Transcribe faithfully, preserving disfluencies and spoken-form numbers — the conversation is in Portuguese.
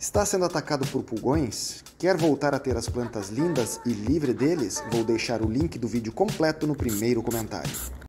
Está sendo atacado por pulgões? Quer voltar a ter as plantas lindas e livre deles? Vou deixar o link do vídeo completo no primeiro comentário.